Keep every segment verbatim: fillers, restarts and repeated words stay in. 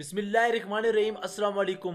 बिस्मिल्लाहिर्रहमानिर्रहीम। अस्सलाम वालेकुम।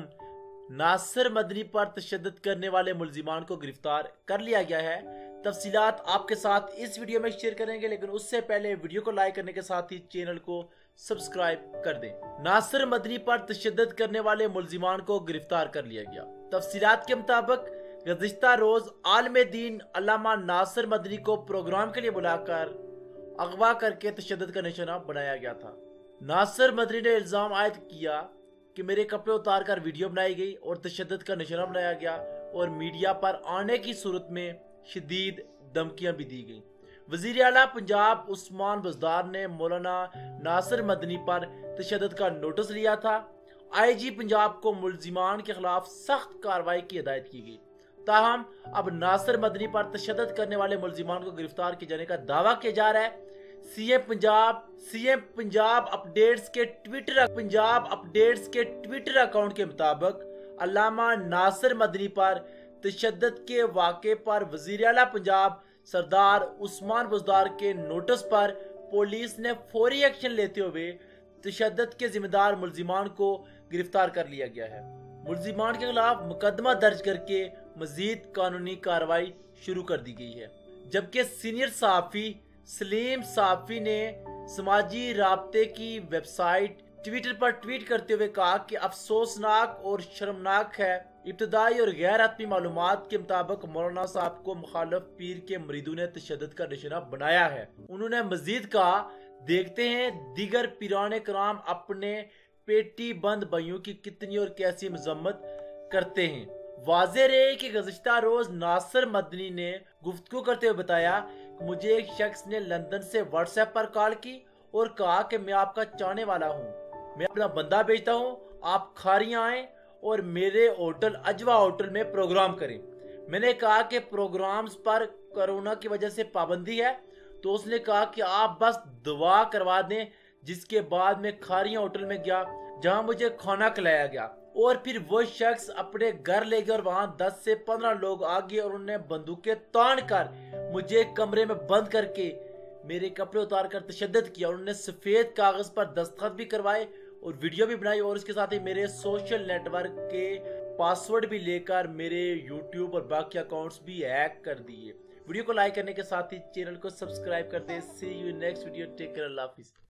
नासिर मदनी पर तशद्दुद करने वाले मुल्जिमान को गिरफ्तार कर लिया गया है। तफसीलात आपके साथ इस वीडियो में शेयर करेंगे, लेकिन उससे पहले वीडियो को लाइक करने के साथ ही चैनल को सब्सक्राइब कर दें। नासिर मदनी पर तशद्दुद करने वाले मुल्जिमान को गिरफ्तार कर लिया गया। तफसीलात के मुताबिक गुज़िश्ता रोज आलिम दीन अल्लामा नासिर मदनी को प्रोग्राम के लिए बुलाकर अगवा करके तशद्दुद का निशाना बनाया गया था। नासिर मदनी ने इल्जाम आयद किया कि मेरे कपड़े उतार कर वीडियो बनाई गई और तशद्दुद का निशाना बनाया गया और मीडिया पर आने की सूरत में शदीद धमकियां भी दी गई। वजीर आला पंजाब उस्मान बुज़दार ने मौलाना नासिर मदनी पर तशद्दुद का नोटिस लिया था। आई जी पंजाब को मुल्जिमान के खिलाफ सख्त कार्रवाई की हिदायत की गई। ताहम अब नासिर मदनी पर तशद्दुद करने वाले मुल्जिमान को गिरफ्तार किए जाने का दावा किया जा रहा है। CM Punjab CM Punjab updates के ट्विटर पंजाब अपडेट्स के ट्विटर अकाउंट के मुताबिक अल्लामा नासिर मदनी पर तशद्दुद के वाक़े पर वज़ीर आला पंजाब सरदार उस्मान बुज़दार के नोटिस पर पुलिस ने फौरी एक्शन लेते हुए तशद्दुद के जिम्मेदार मुल्जिमान को गिरफ्तार कर लिया गया है। मुल्जिमान के खिलाफ मुकदमा दर्ज करके मजीद कानूनी कार्रवाई शुरू कर दी गई है। जबकि सीनियर सहाफ़ी सलीम साफी ने समाजी राब्ते की वेबसाइट ट्विटर पर ट्वीट करते हुए कहा कि अफसोसनाक और शर्मनाक है, इब्तदाई और गैर हतमी मालूमात के मुताबिक मौलाना साहब को मुखालिफ पीर के मरीदों ने तशद्दुद का निशाना बनाया है। उन्होंने मजीद कहा, देखते हैं दीगर पीराने कराम अपने पेटी बंद भाइयों की कितनी और कैसी मजम्मत करते हैं। वाज़ेह रहे कि गुज़िश्ता रोज नासिर मदनी ने गुफ्तगू करते हुए बताया कि मुझे एक शख्स ने लंदन से व्हाट्सएप पर कॉल की और कहा कि मैं आपका चाहने वाला हूँ, मैं अपना बंदा भेजता हूँ, आप खारियाँ आए और मेरे होटल अजवा होटल में प्रोग्राम करें। मैंने कहा कि प्रोग्राम्स पर कोरोना की वजह से पाबंदी है, तो उसने कहा कि आप बस दुआ करवा दें। जिसके बाद मैं खारियाँ होटल में गया जहाँ मुझे खाना खिलाया गया और फिर वो शख्स अपने घर ले गया और वहां दस से पंद्रह लोग आ गए और उन्होंने बंदूकें तान कर मुझे कमरे में बंद करके मेरे कपड़े उतार कर तशद्दुद किया। उन्होंने सफेद कागज पर दस्तखत भी करवाए और वीडियो भी बनाई और इसके साथ ही मेरे सोशल नेटवर्क के पासवर्ड भी लेकर मेरे यूट्यूब और बाकी अकाउंट्स भी हैक कर दिए। वीडियो को लाइक करने के साथ ही चैनल को सब्सक्राइब कर दे। See you next video. Take care. अल्लाह हाफिज।